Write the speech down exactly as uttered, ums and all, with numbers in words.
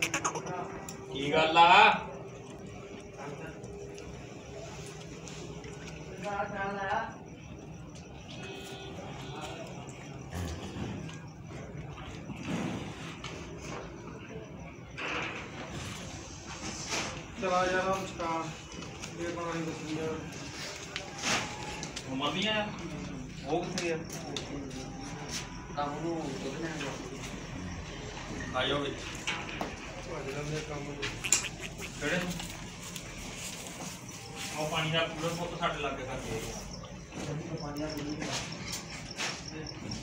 ਕੀ ਗੱਲ ਆ चला जा रहा हूँ उसका ये बनानी बची है मम्मी है वो कितनी है ਕੰਮ ਨੂੰ ਦੇਖਣਾ ਹੈ आ जाओ बिच अजनब ने काम ਕਿਹੜੇ ਨੂੰ ਉਹ ਪਾਣੀ ਦਾ ਕੂਲਰ ਪੁੱਤ ਸਾਡੇ ਲਾਗੇ ਕਰਕੇ ਪਾਣੀ ਆ ਨਹੀਂ